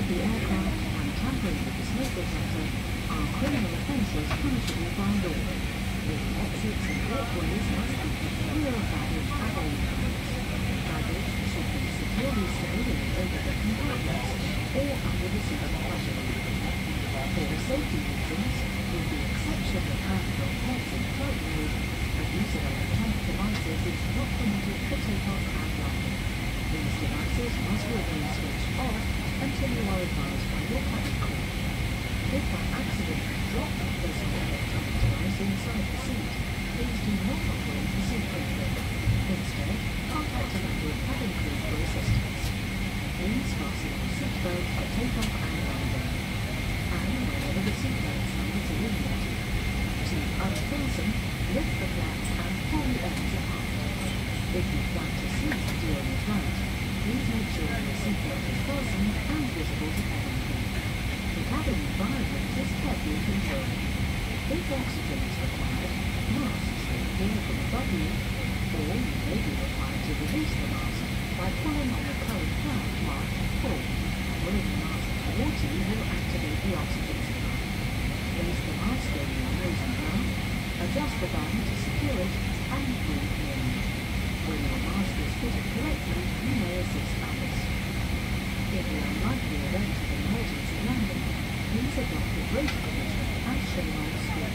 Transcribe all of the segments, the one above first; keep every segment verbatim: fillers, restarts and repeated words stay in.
the aircraft and tampering with the smoke detector are criminal offences punishable by law. All exits and walkways must be kept clear of baggage at all times. Baggage should be securely stowed in overhead compartments or under the seat of luggage. For safety reasons, with the exception of hand-held pets in flight mode, the use of electronic devices is not permitted for takeoff and landing. These devices must remain switched off until you are advised by your cabin crew. If by accident you drop a personal electronic device inside the seat, please do not operate the seat belt. Instead, contact a member of cabin crew for assistance. Please fasten your seatbelt for takeoff and landing. And whenever the seatbelt sign is illuminated, to unfasten, lift the flaps and pull the ends apart. If you plan to sleep during the flight, please make sure your seatbelt is fastened and visible to cabin crew. The cabin environment is carefully controlled. If oxygen is required, masks will appear from above you, or you may be required to release the mask by pulling on the current flap marked pull. Pulling the mask towards you will activate the oxygen supply. Place the mask over your nose and mouth, adjust the band to secure it, and breathe in. When your mask is fitted correctly, you may assist others. In the unlikely event of an emergency landing, please adopt the brace position as shown on screen.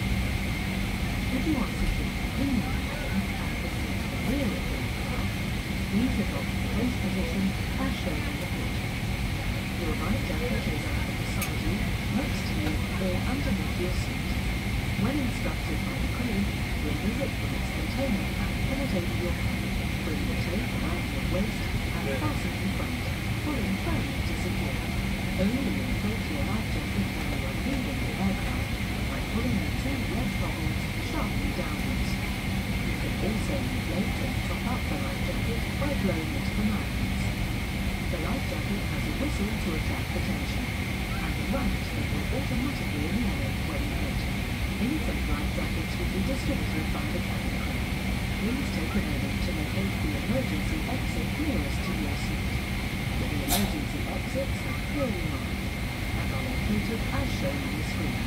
If you are sitting in the cabin and facing the rear of the aircraft, please adopt the brace position as shown on the picture. Your life jacket is either beside you, next to you, or underneath your seat. When instructed by the crew, remove it from its container and pull it over your head. Bring the tape around your waist and fasten in front, pulling firmly to secure. Only inflate your life jacket when you are leaving the aircraft by pulling the two red buckles sharply downwards. You can also inflate and top up the life jacket by blowing into the mouthpiece. The life jacket has a whistle to attract attention, and a light that will automatically illuminate when you hit. Infant life jackets will be distributed by the cabin crew. Please take a moment to locate the emergency exit nearest to your seat. The emergency exits are clearly marked and are located as shown on the screen.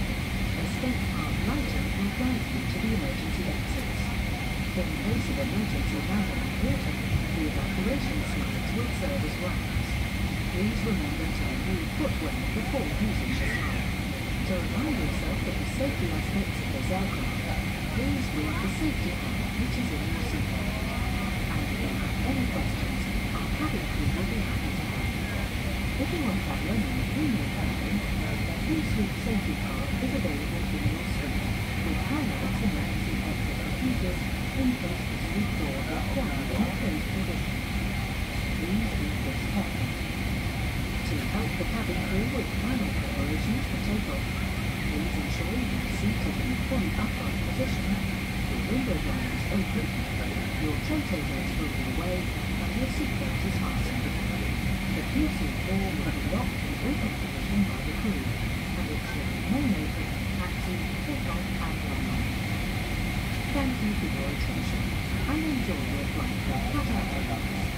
Escape path lighting will guide you to the emergency exits. In case of emergency landing on water, the evacuation slides will serve as ramps. Please remember to remove footwear before using the slide. To remind yourself of the safety aspects of this aircraft, please read the safety card which is in your seatbelt. And if you have any questions, our cabin crew will be happy to help. If you are traveling in the premium cabin, the Blue safety card is available in your suite, with highlights emergency exit procedures in case the suite door is required in a closed position. Please read this carefully. To help the cabin crew with final preparations for takeoff, please ensure your seat is in a fully upright position, your window blind is open, your tray table is moving away, and your seatbelt is fastened. The Q C door will be locked in open position by the crew, and it should remain open for taxi, takeoff, and landing. Thank you for your attention, and enjoy your flight with Qatar Airways.